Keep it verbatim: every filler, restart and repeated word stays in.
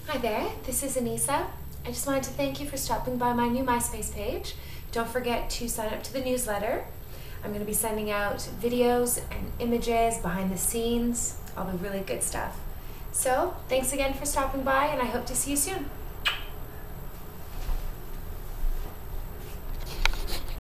Hi there, this is Anissa. I just wanted to thank you for stopping by my new MySpace page. Don't forget to sign up to the newsletter. I'm going to be sending out videos and images, behind the scenes, all the really good stuff. So, thanks again for stopping by, and I hope to see you soon.